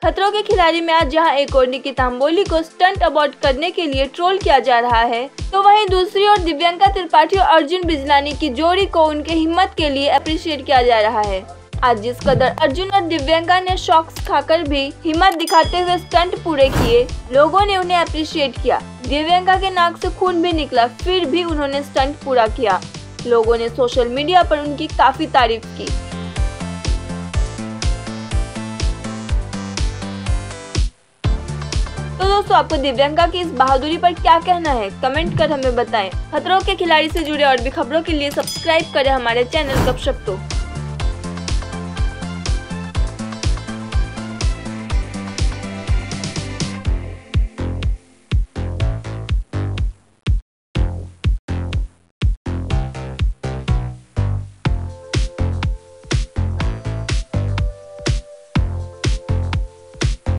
खतरों के खिलाड़ी में आज जहां एक और निकी तांबोली को स्टंट अबॉर्ट करने के लिए ट्रोल किया जा रहा है, तो वहीं दूसरी ओर दिव्यंका त्रिपाठी और अर्जुन बिजलानी की जोड़ी को उनके हिम्मत के लिए अप्रिशिएट किया जा रहा है। आज जिस कदर अर्जुन और दिव्यंका ने शॉक्स खाकर भी हिम्मत दिखाते हुए स्टंट पूरे किए, लोगों ने उन्हें अप्रिशिएट किया। दिव्यंका के नाक से खून भी निकला, फिर भी उन्होंने स्टंट पूरा किया। लोगों ने सोशल मीडिया पर उनकी काफी तारीफ की। तो दोस्तों, आपको दिव्यंका की इस बहादुरी पर क्या कहना है, कमेंट कर हमें बताएं। खतरों के खिलाड़ी से जुड़े और भी खबरों के लिए सब्सक्राइब करें हमारे चैनल गपशप तो।